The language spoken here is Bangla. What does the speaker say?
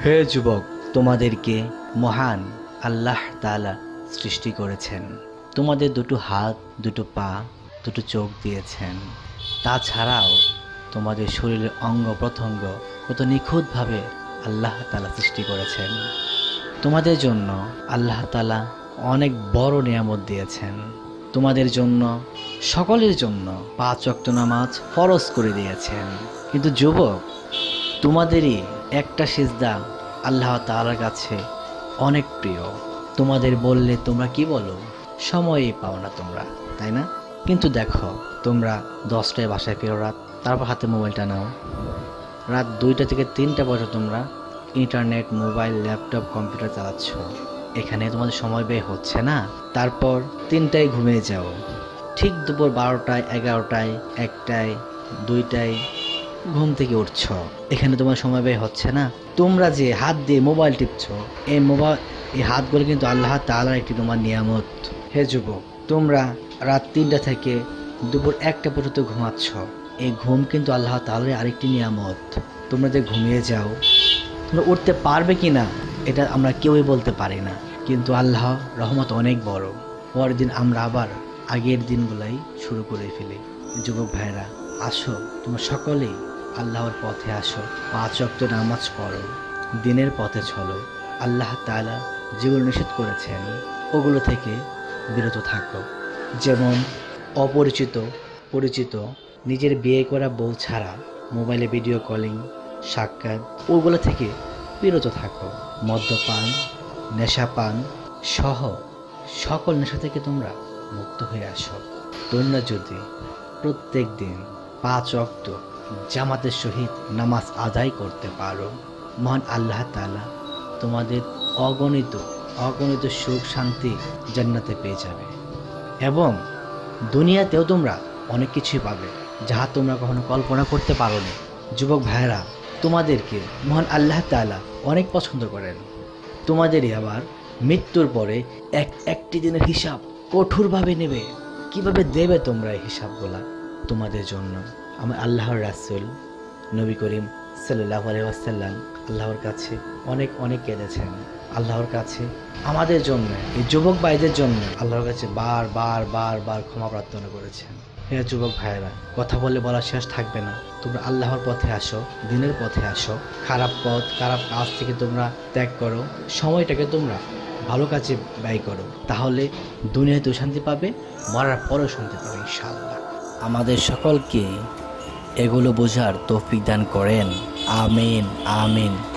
হে যুবক, তোমাদেরকে মহান আল্লাহ তাআলা সৃষ্টি করেছেন। তোমাদের দুটো হাত, দুটো পা, দুটো চোখ দিয়েছেন। তাছাড়াও তোমাদের শরীরের অঙ্গ প্রত্যঙ্গ কত নিখুঁতভাবে আল্লাহ তাআলা সৃষ্টি করেছেন। তোমাদের জন্য আল্লাহ তাআলা অনেক বড় নিয়ামত দিয়েছেন। তোমাদের জন্য, সকলের জন্য 5 ওয়াক্ত নামাজ ফরজ করে দিয়েছেন। কিন্তু যুবক, তোমাদেরই একটা সিজদা আল্লাহ তাআলার কাছে অনেক প্রিয়। তোমাদের বললে তোমরা কি বলো? সময়ই পাও না তোমরা, তাই না? কিন্তু দেখো, তোমরা 10টায় বাসায় ফেরো রাত, তারপর হাতে মোবাইলটা নাও। রাত 2টা থেকে 3টা পর্যন্ত তোমরা ইন্টারনেট, মোবাইল, ল্যাপটপ, কম্পিউটার চালাচ্ছ। এখানে তোমাদের সময় ব্যয় হচ্ছে না? তারপর 3টায় ঘুমিয়ে যাও। ঠিক দুপুর 12টায়, 11টায়, 1টায়, 2টায় ঘুম থেকে উঠছ। এখানে তোমার সময় ব্যয় হচ্ছে না? তোমরা যে হাত দিয়ে মোবাইল টিপছ, এই হাতগুলো কিন্তু আল্লাহ তাআলার একটি তোমার নিয়ামত। হে যুবক, তোমরা রাত 3টা থেকে দুপুর 1টা পর্যন্ত ঘুমাচ্ছ। এই ঘুম কিন্তু আল্লাহ তাআলার আরেকটি নিয়ামত। তোমরা যে ঘুমিয়ে যাও, তোমরা উঠতে পারবে কি না এটা আমরা কেউই বলতে পারি না। কিন্তু আল্লাহ রহমত অনেক বড়। পরের দিন আমরা আবার আগের দিনগুলাই শুরু করে ফেলি। যুবক ভাইরা, আসো, তোমরা সকলেই আল্লাহর পথে আসো। 5 ওয়াক্ত নামাজ পড়ো, দিনের পথে চলো। আল্লাহ তাআলা যেগুলো নিষেধ করেছেন ওগুলো থেকে বিরত থাকো। যেমন অপরিচিত, পরিচিত, নিজের বিয়ে করা বউ ছাড়া মোবাইলে ভিডিও কলিং, সাক্ষাৎ, ওগুলো থেকে বিরত থাকো। মদ্যপান, নেশাপান সহ সকল নেশা থেকে তোমরা মুক্ত হয়ে আসো। তোমরা যদি প্রত্যেক দিন 5 ওয়াক্ত জামাতের সহিত নামাজ আদায় করতে পারো, মহান আল্লাহ তাআলা তোমাদের অগণিত সুখ শান্তি জান্নাতে পেয়ে যাবে। এবং দুনিয়াতেও তোমরা অনেক কিছুই পাবে যাহা তোমরা কখনো কল্পনা করতে পারো না। যুবক ভাইয়েরা, তোমাদেরকে মহান আল্লাহ তাআলা অনেক পছন্দ করেন। তোমাদেরই আবার মৃত্যুর পরে একটি দিনের হিসাব কঠোরভাবে নেবে। কিভাবে দেবে তোমরা এই হিসাবগুলা? তোমাদের জন্য আমার আল্লাহর রাসূল নবী করিম সাল্লাল্লাহু আলাইহি ওয়াসাল্লাম আল্লাহর কাছে অনেক কেঁদেছেন। আল্লাহর কাছে আমাদের জন্য, এই যুবক ভাইদের জন্য আল্লাহর কাছে বার ক্ষমা প্রার্থনা করেছেন। হে যুবক ভাইয়েরা, কথা বলা শেষ থাকবে না। তোমরা আল্লাহর পথে আসো, দিনের পথে আসো। খারাপ পথ, খারাপ কাজ থেকে তোমরা ত্যাগ করো। সময়টাকে তোমরা ভালো কাজে ব্যয় করো। তাহলে দুনিয়াতেও শান্তি পাবে, মরার পরেও শান্তি পাবে ইনশাআল্লাহ। আমাদের সকলকে এগুলো বোঝার তৌফিক দান করেন। আমিন আমিন।